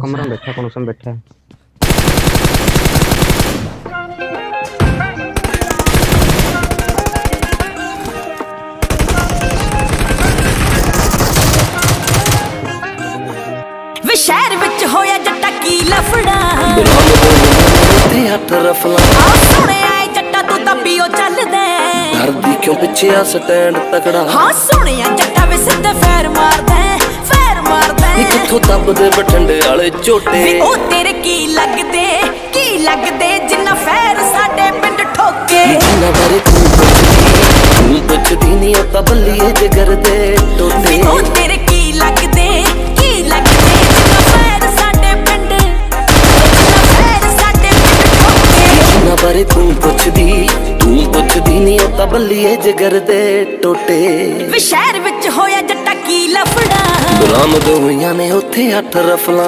कमरा में बैठा कौन सा बैठा है। वे शहर विच होया जट्टा की लफड़ा ते हट रफला आ सुने आए जट्टा तू तां पियो चल दे डरदी क्यों पिछे आ स्टैंड तगड़ा हां सुने आ जट्टा वे सिद्धे फैर मार दे किथों दबदे बठंडे वाले झोटे ओ तेरे की लगदे जिन्ना फैर साडे पिंड ठोके जिन्ना बारे तू पुछदी नहीं ओ ता बल्लीए जिगर दे टोटे ओ तेरे की लगदे जिन्ना फैर साडे पिंड ठोके जिन्ना बारे तू पुछदी नहीं ओ ता बल्लीए जिगर दे टोटे वे शहर विच होया जट्टा की लफड़ा गुलाम दोहियां ने उत्थे 8 रफला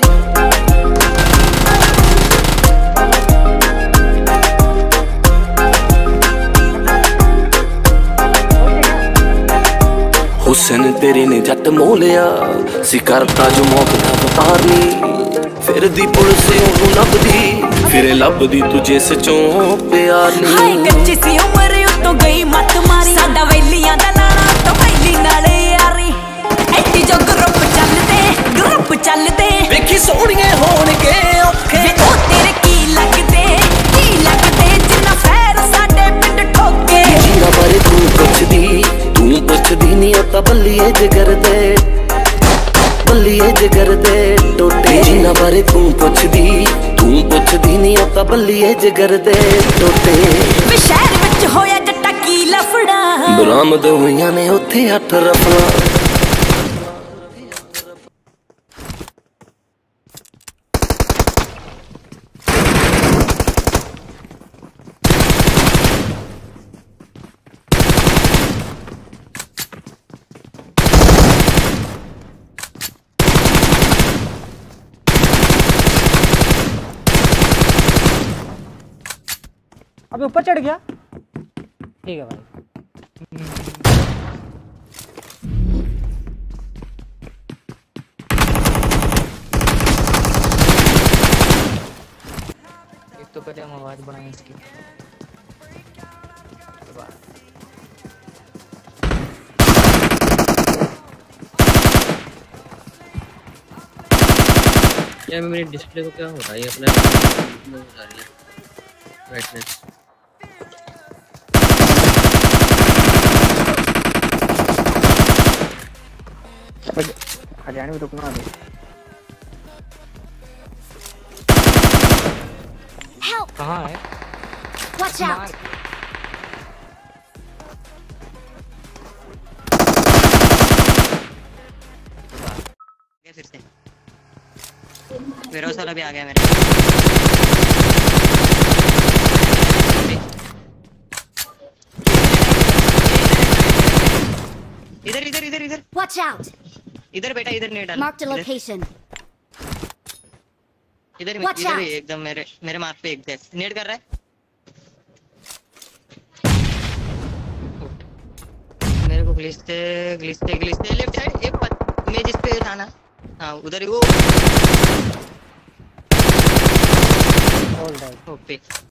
हुसैन तेरे ने जट मोलिया सी करता जो मौत दा व्यापार नी फिर दी पुलिस ओनू लभदी फिर लभदी तुझे सचों प्यार नी हाय कच्ची सी उम्र उतो गई मत मारी साडा वैलियां दा लाना तो वैली नाले यारी ऐडी जो ग्रुप चलदे वेखी सोहणिए होणगे औखे ओ तेरे की लगदे जिन्ना फैर साडे पिंड ठोके जिन्ना बारे तू पुछदी नहीं ओ ता बल्लीए जिगर दे टोटे जिन्ना बारे तू पुछदी नहीं ओ ता बल्लीए जिगर दे टोटे वे शहर विच होया जट्टा की लफड़ा गुलाम दोहियां ने उत्थे 8 रफला अबे ऊपर चढ़ गया। ठीक है भाई। एक तो पहले हम आवाज बनाएं इसकी। क्या मेरे डिस्प्ले को क्या हो रहा है ये अपने हो रही है ब्राइटनेस हरियाणा में रुकना है। कहाँ है? Watch out! फिर से वेरोस वाला भी आ गया मेरे इधर Watch out! इधर बेटा इधर नहीं डाल Mark the location. इधर ही एकदम मेरे मार्क पे एग्जैक्ट नेट कर रहा है। मेरे को ग्लिचते लेफ्ट साइड एक मैं जिस पे था ना हाँ उधर ही वो ओके